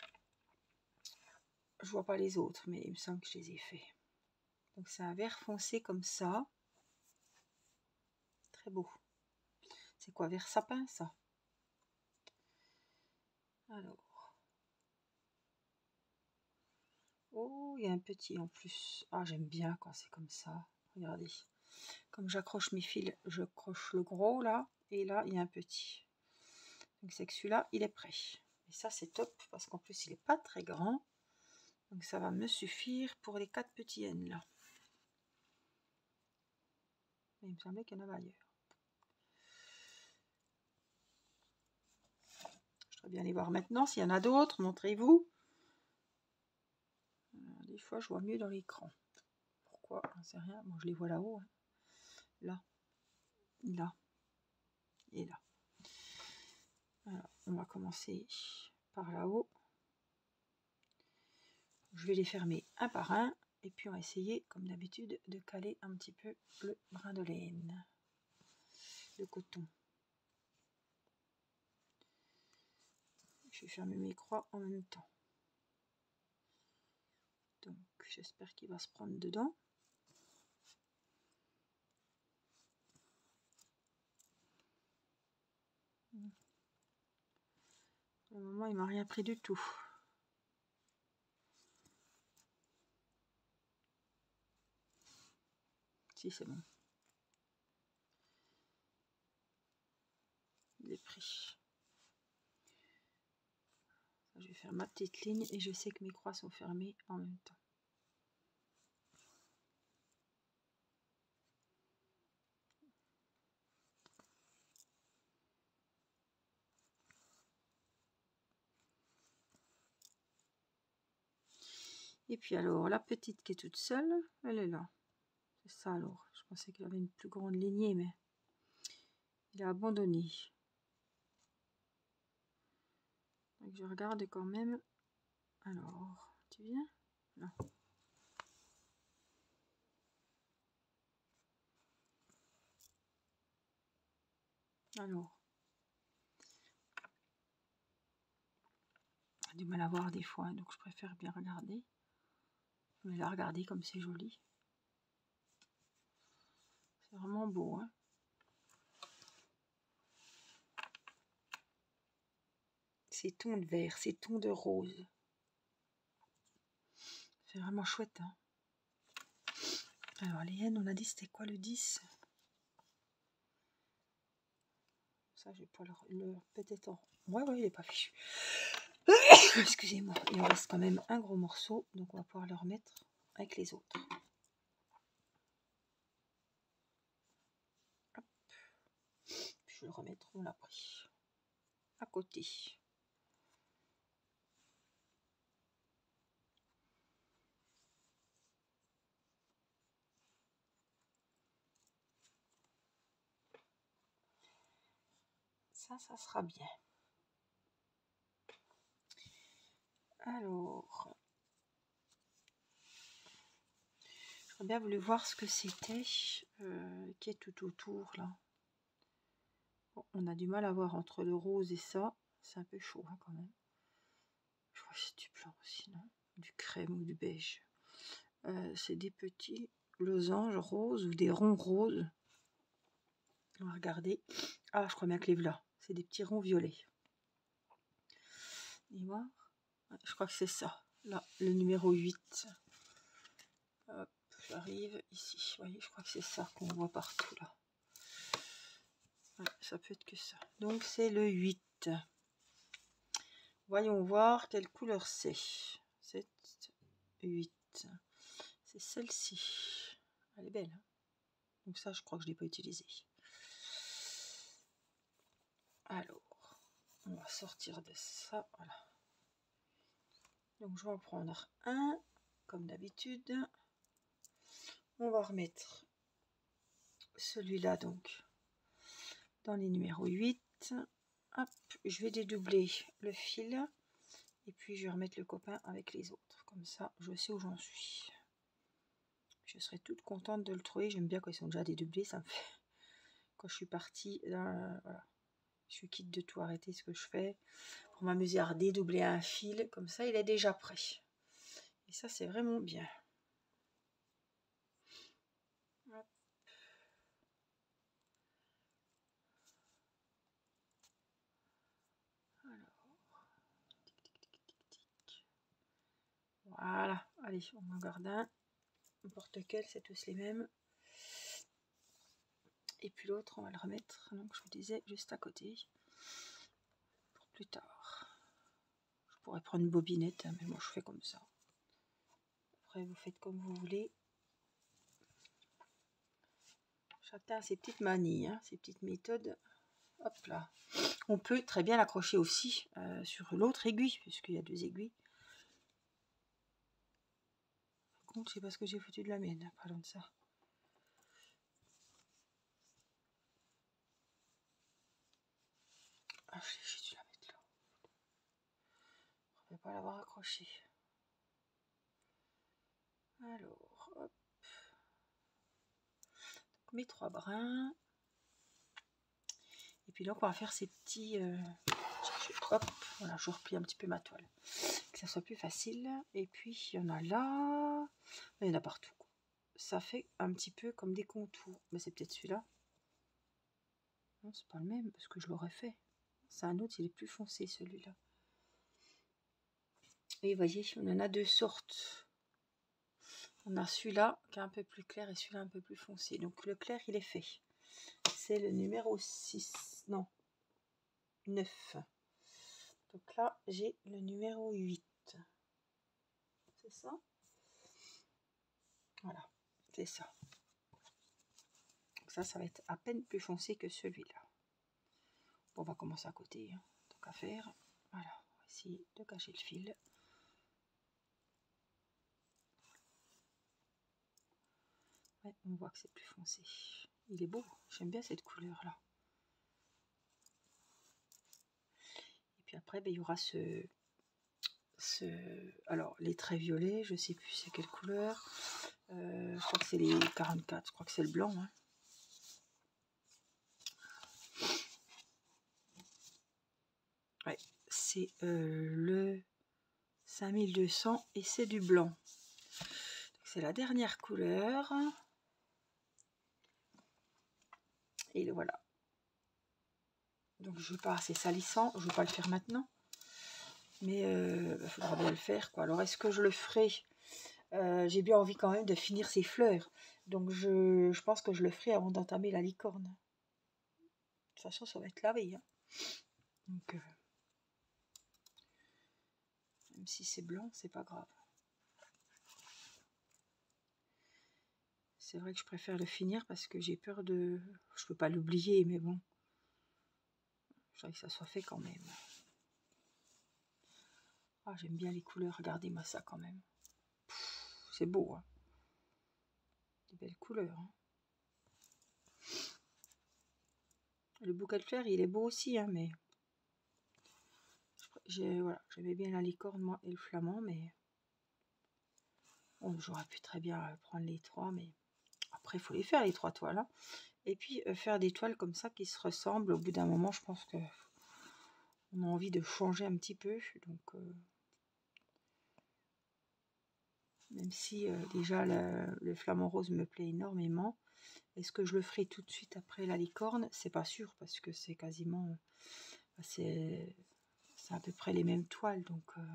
Je vois pas les autres, mais il me semble que je les ai fait. Donc, c'est un vert foncé comme ça. Très beau. C'est quoi, vert sapin, ça? Alors. Oh, il y a un petit en plus. Ah, j'aime bien quand c'est comme ça. Regardez. Comme j'accroche mes fils, je croche le gros, là. Et là, il y a un petit. Donc, c'est que celui-là, il est prêt. Et ça, c'est top, parce qu'en plus, il n'est pas très grand. Donc, ça va me suffire pour les quatre petits N, là. Mais il me semblait qu'il y en avait ailleurs. Je voudrais bien les voir maintenant. S'il y en a d'autres, montrez-vous. Des fois, je vois mieux dans l'écran. Pourquoi? J'en sais rien. Bon, je les vois là-haut. Hein. Là. Là. Et là. Alors, on va commencer par là-haut. Je vais les fermer un par un. Et puis, on va essayer, comme d'habitude, de caler un petit peu le brin de laine. Le coton. Je vais fermer mes croix en même temps. Donc, j'espère qu'il va se prendre dedans. Pour le moment, il m'a rien pris du tout. Si, c'est bon. Il est pris. Je vais faire ma petite ligne et je sais que mes croix sont fermées en même temps. Et puis alors, la petite qui est toute seule, elle est là. C'est ça alors. Je pensais qu'il avait une plus grande lignée, mais il a abandonné. Donc je regarde quand même. Alors, tu viens? Non. Alors. J'ai du mal à voir des fois, donc je préfère bien regarder. Mais là, regardez comme c'est joli. C'est vraiment beau, hein. Ces tons de vert, ces tons de rose. C'est vraiment chouette, hein. Alors, les N, on a dit c'était quoi le dix? Ça, je vais pas le, le peut-être en... Ouais, ouais, il n'est pas fichu. Excusez-moi, il en reste quand même un gros morceau, donc on va pouvoir le remettre avec les autres. Hop. Je vais le remettre où on l'a pris. À côté. Ça, ça sera bien. Alors, j'aurais bien voulu voir ce que c'était euh, qui est tout autour là. Bon, on a du mal à voir entre le rose et ça. C'est un peu chaud hein, quand même. Je crois que c'est du blanc aussi, non? Du crème ou du beige. Euh, c'est des petits losanges roses ou des ronds roses. On va regarder. Ah, je crois bien que les voilà. C'est des petits ronds violets. Et voir. Je crois que c'est ça. Là, le numéro huit. Hop, j'arrive ici. Vous voyez, je crois que c'est ça qu'on voit partout là. Ouais, ça peut être que ça. Donc c'est le huit. Voyons voir quelle couleur c'est. sept, huit. C'est celle-ci. Elle est belle. Hein, donc ça, je crois que je ne l'ai pas utilisée. Alors, on va sortir de ça. Voilà. Donc je vais en prendre un, comme d'habitude. On va remettre celui-là donc dans les numéros huit. Hop, je vais dédoubler le fil. Et puis je vais remettre le copain avec les autres. Comme ça, je sais où j'en suis. Je serais toute contente de le trouver. J'aime bien quand ils sont déjà dédoublés. Ça me fait... Quand je suis partie, là, voilà. Je suis quitte de tout arrêter ce que je fais pour m'amuser à dédoubler un fil. Comme ça, il est déjà prêt. Et ça, c'est vraiment bien. Hop. Alors. Tic, tic, tic, tic, tic. Voilà. Allez, on en garde un. N'importe quel, c'est tous les mêmes. Et puis l'autre, on va le remettre, donc je vous disais, juste à côté. Pour plus tard. Je pourrais prendre une bobinette, hein, mais moi je fais comme ça. Après, vous faites comme vous voulez. Chacun a ses petites manies, hein, ses petites méthodes. Hop là. On peut très bien l'accrocher aussi euh, sur l'autre aiguille, puisqu'il y a deux aiguilles. Par contre, je sais pas ce que j'ai foutu de la mienne, parlons de ça. Ah, j'ai dû la mettre là. Je ne vais pas l'avoir accrochée. Alors, hop. Donc, mes trois brins. Et puis donc, on va faire ces petits... Euh, hop, voilà, je replie un petit peu ma toile. Que ça soit plus facile. Et puis, il y en a là. Il y en a partout. Ça fait un petit peu comme des contours. Mais c'est peut-être celui-là. Non, c'est pas le même, parce que je l'aurais fait. C'est un autre, il est plus foncé, celui-là. Et vous voyez, on en a deux sortes. On a celui-là qui est un peu plus clair et celui-là un peu plus foncé. Donc le clair, il est fait. C'est le numéro six. Non. neuf. Donc là, j'ai le numéro huit. C'est ça? Voilà. C'est ça. Donc ça, ça va être à peine plus foncé que celui-là. Bon, on va commencer à côté. Hein. Donc à faire. Voilà. On va essayer de cacher le fil. Ouais, on voit que c'est plus foncé. Il est beau. J'aime bien cette couleur-là. Et puis après, ben, il y aura ce... ce... Alors, les traits violets, je sais plus c'est quelle couleur. Euh, je crois que c'est les quarante-quatre. Je crois que c'est le blanc. Hein. Ouais, c'est euh, le cinq mille deux cents et c'est du blanc. C'est la dernière couleur. Et le voilà. Donc je ne veux pas, c'est salissant, je ne veux pas le faire maintenant. Mais il euh, faudra bien le faire, quoi. Alors est-ce que je le ferai euh, J'ai bien envie quand même de finir ces fleurs. Donc je, je pense que je le ferai avant d'entamer la licorne. De toute façon, ça va être lavé. Hein. Donc, euh, même si c'est blanc, c'est pas grave. C'est vrai que je préfère le finir parce que j'ai peur de... Je peux pas l'oublier, mais bon. Je voudrais que ça soit fait quand même. Ah, j'aime bien les couleurs. Regardez-moi ça quand même. C'est beau, hein. Des belles couleurs. Hein. Le bouquet de fleurs, il est beau aussi, hein, mais... Voilà, j'aimais bien la licorne, moi, et le flamand, mais... Bon, j'aurais pu très bien prendre les trois, mais... Après, il faut les faire, les trois toiles. Hein. Et puis, euh, faire des toiles comme ça qui se ressemblent. Au bout d'un moment, je pense que on a envie de changer un petit peu. Donc, euh, même si euh, déjà le, le flamant rose me plaît énormément, est-ce que je le ferai tout de suite après la licorne? C'est pas sûr parce que c'est quasiment, c'est à peu près les mêmes toiles, donc. Euh,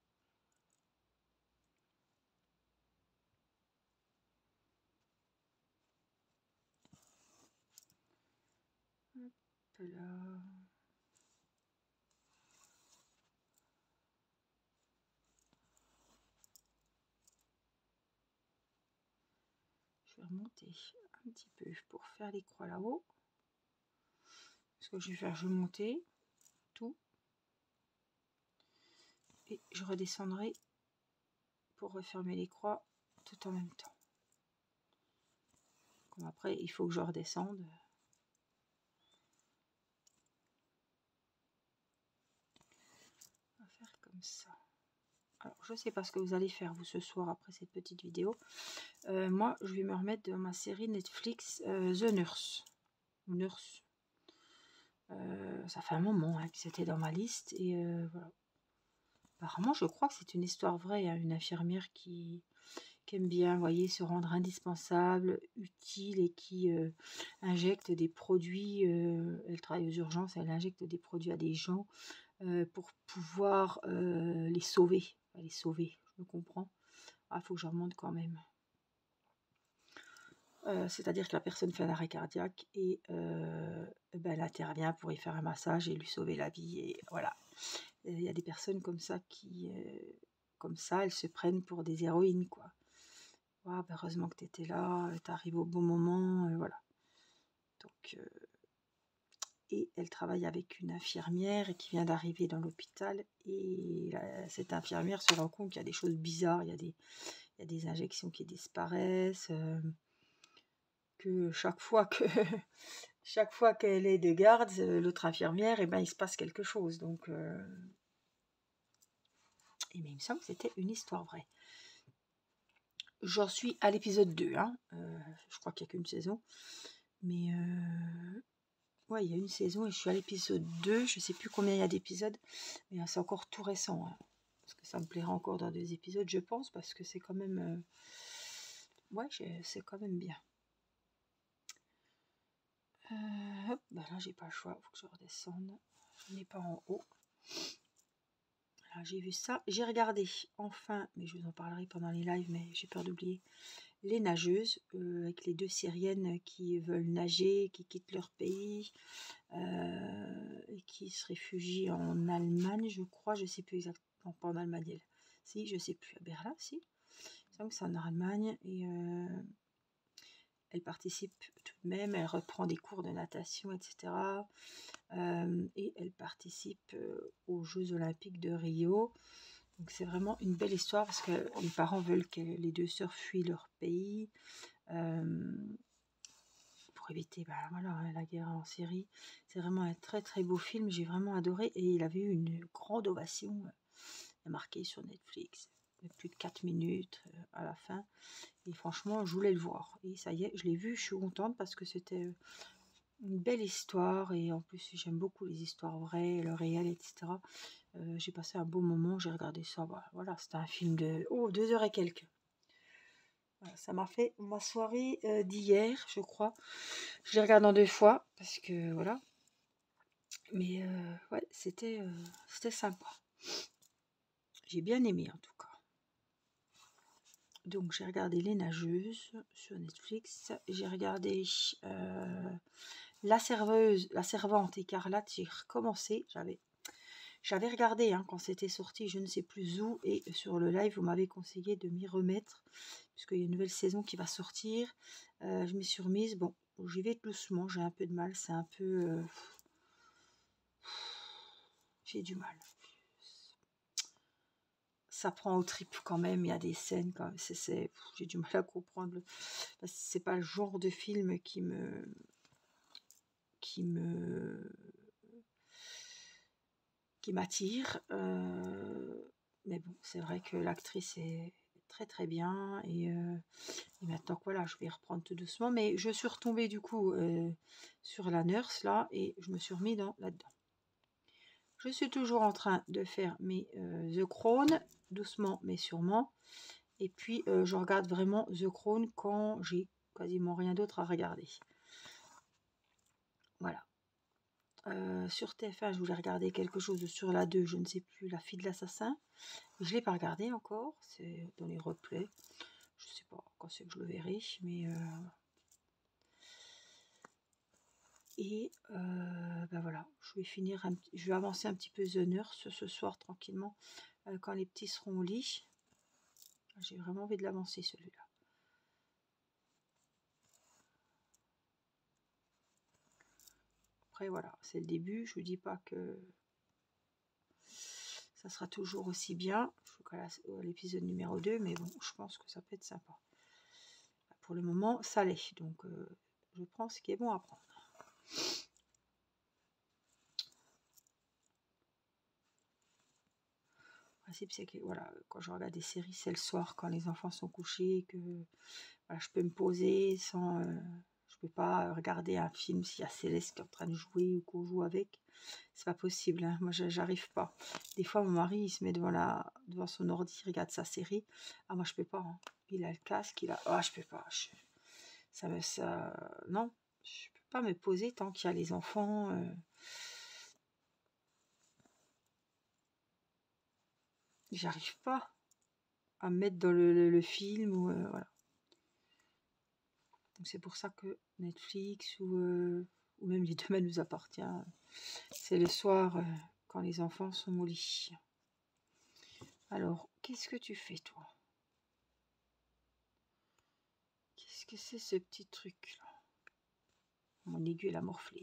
hop là. Je vais remonter un petit peu pour faire les croix là-haut. Ce que je vais faire, je vais monter tout. Et je redescendrai pour refermer les croix tout en même temps. Comme après, il faut que je redescende. On va faire comme ça. Alors, je ne sais pas ce que vous allez faire, vous, ce soir, après cette petite vidéo. Euh, moi, je vais me remettre dans ma série Netflix euh, The Nurse. Nurse. Euh, ça fait un moment hein, que c'était dans ma liste. Et euh, voilà. Apparemment, je crois que c'est une histoire vraie. Hein, une infirmière qui, qui aime bien, vous voyez, se rendre indispensable, utile et qui euh, injecte des produits. Euh, elle travaille aux urgences, elle injecte des produits à des gens euh, pour pouvoir euh, les sauver. Enfin, les sauver, je me comprends. Ah, faut que je remonte quand même. Euh, C'est-à-dire que la personne fait un arrêt cardiaque et euh, ben, elle intervient pour y faire un massage et lui sauver la vie. Et voilà. Il y a des personnes comme ça qui, euh, comme ça, elles se prennent pour des héroïnes, quoi. Ah, ben, heureusement que tu étais là, tu arrives au bon moment, euh, voilà. Donc, euh, et elle travaille avec une infirmière qui vient d'arriver dans l'hôpital. Et là, cette infirmière se rend compte qu'il y a des choses bizarres, il y a des, il y a des injections qui disparaissent. Euh, que chaque fois que chaque fois qu'elle est de garde, l'autre infirmière, et eh ben il se passe quelque chose. Donc, euh... et bien, il me semble que c'était une histoire vraie. J'en suis à l'épisode deux. Hein. Euh, je crois qu'il n'y a qu'une saison. Mais euh... ouais, il y a une saison et je suis à l'épisode deux. Je ne sais plus combien il y a d'épisodes. Mais c'est encore tout récent. Hein. Parce que ça me plaira encore dans deux épisodes, je pense. Parce que c'est quand même... Euh... Ouais, c'est quand même bien. Euh, hop, bah là j'ai pas le choix, il faut que je redescende. Je n'ai pas en haut. Là j'ai vu ça, j'ai regardé enfin, mais je vous en parlerai pendant les lives, mais j'ai peur d'oublier, Les Nageuses, euh, avec les deux Syriennes qui veulent nager, qui quittent leur pays, euh, et qui se réfugient en Allemagne, je crois, je sais plus exactement, pas en Allemagne, si, je sais plus, à Berlin, si, il me semble que c'est en Allemagne, et... Euh, elle participe tout de même, elle reprend des cours de natation, et cetera. Euh, et elle participe euh, aux Jeux Olympiques de Rio. Donc c'est vraiment une belle histoire parce que les parents veulent que les deux sœurs fuient leur pays euh, pour éviter ben, voilà, la guerre en Syrie. C'est vraiment un très très beau film, j'ai vraiment adoré et il avait eu une grande ovation. Il a marqué sur Netflix, plus de quatre minutes euh, à la fin. Et franchement, je voulais le voir. Et ça y est, je l'ai vu, je suis contente parce que c'était une belle histoire. Et en plus, j'aime beaucoup les histoires vraies, le réel, et cetera. Euh, j'ai passé un beau moment, j'ai regardé ça. Voilà, voilà c'était un film de oh, deux heures et quelques. Voilà, ça m'a fait ma soirée euh, d'hier, je crois. Je l'ai regardé en deux fois parce que voilà. Mais euh, ouais, c'était euh, c'était sympa. J'ai bien aimé en tout cas. Donc j'ai regardé Les Nageuses sur Netflix. J'ai regardé euh, La Serveuse, La Servante écarlate. J'ai recommencé. J'avais j'avais regardé hein, quand c'était sorti, je ne sais plus où. Et sur le live, vous m'avez conseillé de m'y remettre. Puisqu'il y a une nouvelle saison qui va sortir. Euh, je m'y suis remise. Bon, j'y vais doucement. J'ai un peu de mal. C'est un peu... Euh, j'ai du mal. Ça prend aux tripes quand même, il y a des scènes quand même, c'est, j'ai du mal à comprendre, parce que c'est pas le genre de film qui me, qui me, qui m'attire, euh, mais bon, c'est vrai que l'actrice est très très bien, et, euh, et maintenant que voilà, je vais reprendre tout doucement, mais je suis retombée du coup euh, sur la nurse là, et je me suis remis dans là-dedans. Je suis toujours en train de faire mes euh, The Crown, doucement mais sûrement. Et puis, euh, je regarde vraiment The Crown quand j'ai quasiment rien d'autre à regarder. Voilà. Euh, sur T F un, je voulais regarder quelque chose sur la deux, je ne sais plus, La fille de l'assassin. Je ne l'ai pas regardé encore, c'est dans les replays. Je ne sais pas quand c'est que je le verrai, mais... Euh... Et euh, ben voilà, je vais finir, un je vais avancer un petit peu The Nurse ce soir tranquillement, euh, quand les petits seront au lit. J'ai vraiment envie de l'avancer celui-là. Après voilà, c'est le début, je vous dis pas que ça sera toujours aussi bien. Je suis qu'à l'épisode numéro deux, mais bon, je pense que ça peut être sympa. Pour le moment, ça l'est, donc euh, je prends ce qui est bon à prendre. Le principe, c'est que voilà, quand je regarde des séries, c'est le soir, quand les enfants sont couchés, que voilà, je peux me poser sans... Euh, je peux pas regarder un film s'il y a Céleste qui est en train de jouer ou qu'on joue avec. C'est pas possible, hein. Moi j'arrive pas. Des fois mon mari il se met devant, la, devant son ordi, il regarde sa série. Ah moi je peux pas. Hein. Il a le casque, il a... Ah je peux pas. Je... Ça me... Ça... Non, je peux pas me poser tant qu'il y a les enfants. Euh... J'arrive pas à me mettre dans le, le, le film ou euh, voilà. Donc c'est pour ça que Netflix ou, euh, ou même les Demain nous appartient, c'est le soir euh, quand les enfants sont au lit. Alors, qu'est-ce que tu fais toi? Qu'est-ce que c'est ce petit truc là? Mon aiguille elle a morflé.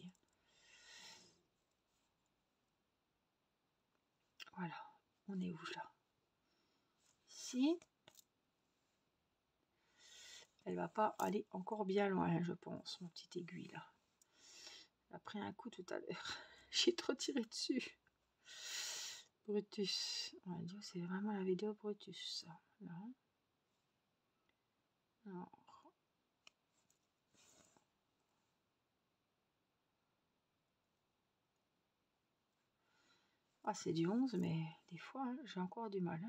Voilà, on est où là? Ici. Elle va pas aller encore bien loin, je pense, mon petit aiguille là. Elle a pris un coup tout à l'heure. J'ai trop tiré dessus. Brutus. On va dire c'est vraiment la vidéo Brutus, ça. Là. Alors. Ah, c'est du onze, mais des fois, hein, j'ai encore du mal. Hein.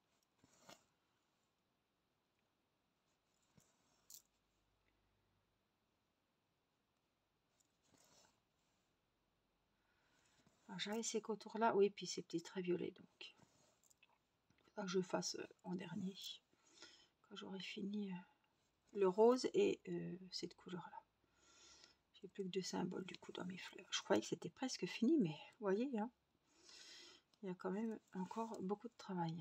J'avais ces contours-là, oui, puis c'est petit très violet, donc. Il faudra que je fasse euh, en dernier, quand j'aurai fini euh, le rose et euh, cette couleur-là. J'ai plus que deux symboles, du coup, dans mes fleurs. Je croyais que c'était presque fini, mais vous voyez, hein, il y a quand même encore beaucoup de travail.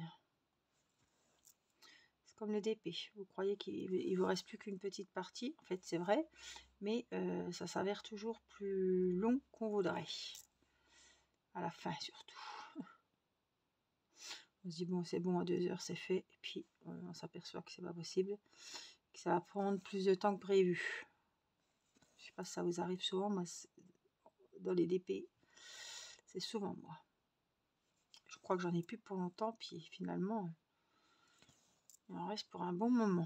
C'est comme le D P. Vous croyez qu'il vous reste plus qu'une petite partie. En fait, c'est vrai, mais euh, ça s'avère toujours plus long qu'on voudrait. À la fin, surtout. On se dit, bon, c'est bon, à deux heures, c'est fait. Et puis, euh, on s'aperçoit que c'est pas possible. Que ça va prendre plus de temps que prévu. Je sais pas si ça vous arrive souvent. Moi, dans les D P, c'est souvent moi. Je crois que j'en ai plus pour longtemps. Puis, finalement, il en reste pour un bon moment.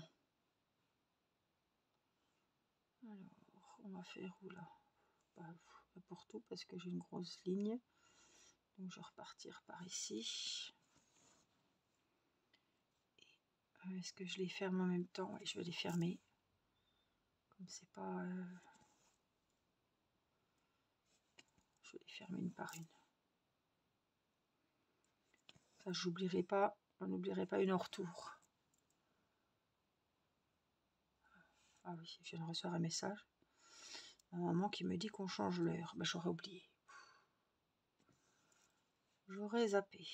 Alors, on va faire où, là? Pas pour tout, parce que j'ai une grosse ligne. Donc, je vais repartir par ici. Est-ce que je les ferme en même temps? Et je vais les fermer. Comme c'est pas... Euh... Je vais les fermer une par une. Ça, j'oublierai pas. On n'oublierait pas une en retour. Ah oui, je viens de recevoir un message. Ma maman qui me dit qu'on change l'heure. Ben, j'aurais oublié. J'aurais zappé.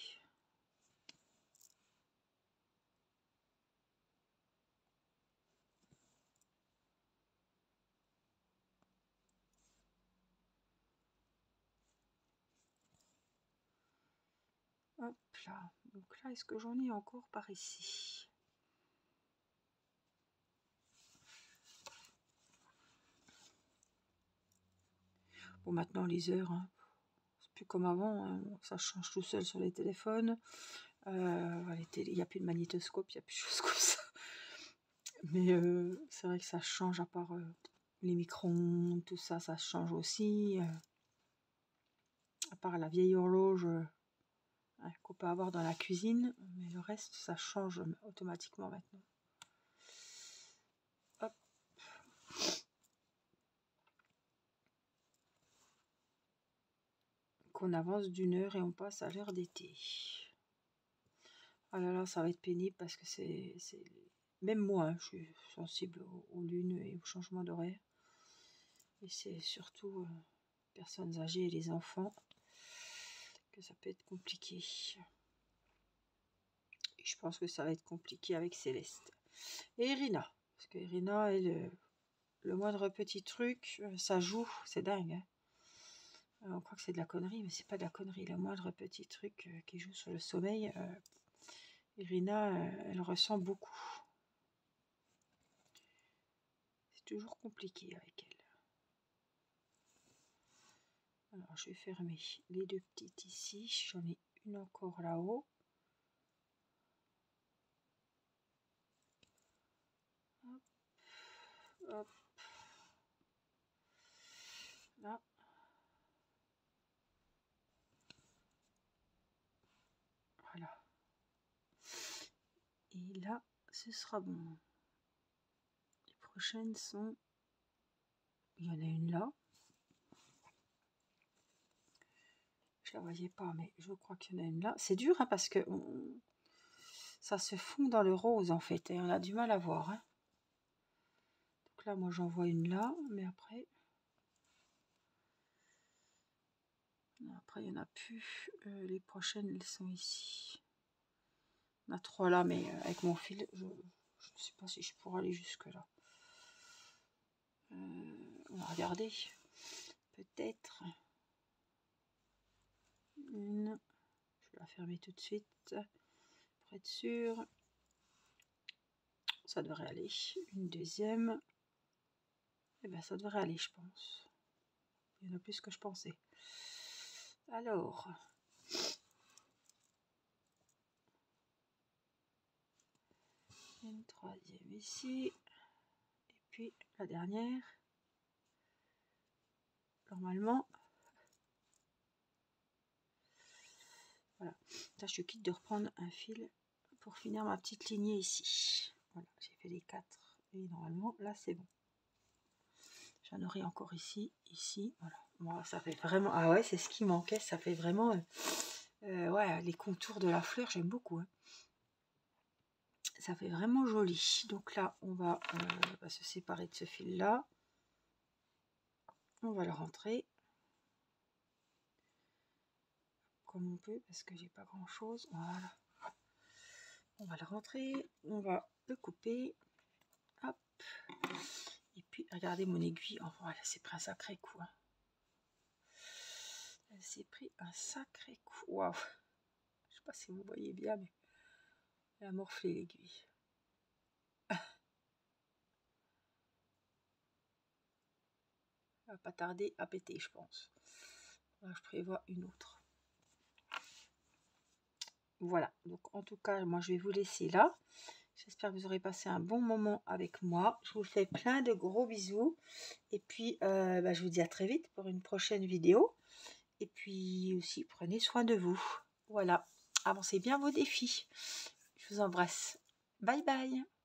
Hop là. Donc là, est-ce que j'en ai encore par ici? Bon, maintenant, les heures, hein, c'est plus comme avant. Hein, ça change tout seul sur les téléphones. Euh, il n'y a plus de magnétoscope, il n'y a plus de choses comme ça. Mais euh, c'est vrai que ça change, à part euh, les micro-ondes, tout ça, ça change aussi. Euh, à part la vieille horloge euh, qu'on peut avoir dans la cuisine. Mais le reste, ça change automatiquement maintenant. Hop. Qu'on avance d'une heure et on passe à l'heure d'été. Ah là là, ça va être pénible parce que c'est... Même moi, hein, je suis sensible aux, aux lunes et au changement d'horaire. Et c'est surtout euh, les personnes âgées et les enfants que ça peut être compliqué. Et je pense que ça va être compliqué avec Céleste. Et Irina. Parce que Irina, elle, le moindre petit truc, ça joue, c'est dingue. Hein. On croit que c'est de la connerie, mais c'est pas de la connerie. Le moindre petit truc euh, qui joue sur le sommeil, euh, Irina, euh, elle ressent beaucoup. C'est toujours compliqué avec elle. Alors, je vais fermer les deux petites ici. J'en ai une encore là-haut. Hop, hop. là, ce sera bon. Les prochaines sont... Il y en a une là. Je la voyais pas, mais je crois qu'il y en a une là. C'est dur, hein, parce que on... ça se fond dans le rose, en fait. Et on a du mal à voir. Hein. Donc là, moi, j'en vois une là. Mais après... Après, il n'y en a plus. Euh, les prochaines, elles sont ici. On a trois là, mais euh, avec mon fil, je ne sais pas si je pourrais aller jusque là. Euh, on va regarder. Peut-être. Une. Je vais la fermer tout de suite. Pour être sûr. Ça devrait aller. Une deuxième. Et bien, ça devrait aller, je pense. Il y en a plus que je pensais. Alors. Une troisième ici. Et puis la dernière. Normalement. Voilà. Là, je suis quitte de reprendre un fil pour finir ma petite lignée ici. Voilà, j'ai fait les quatre. Et normalement, là, c'est bon. J'en aurai encore ici, ici. Voilà. Moi, ça fait vraiment... Ah ouais, c'est ce qui manquait. Ça fait vraiment... Euh, euh, ouais, les contours de la fleur, j'aime beaucoup. Hein. Ça fait vraiment joli. Donc là, on va, euh, va se séparer de ce fil-là. On va le rentrer. Comme on peut, parce que j'ai pas grand-chose. Voilà. On va le rentrer. On va le couper. Hop. Et puis, regardez mon aiguille. Oh, voilà, c'est pris un sacré coup. Hein. Elle s'est pris un sacré coup. Waouh. Je sais pas si vous voyez bien, mais elle a morflé l'aiguille. Elle va pas tarder à péter, je pense. Là, je prévois une autre. Voilà. Donc, en tout cas, moi, je vais vous laisser là. J'espère que vous aurez passé un bon moment avec moi. Je vous fais plein de gros bisous. Et puis, euh, bah, je vous dis à très vite pour une prochaine vidéo. Et puis aussi, prenez soin de vous. Voilà. Avancez bien vos défis. Je vous embrasse. Bye bye.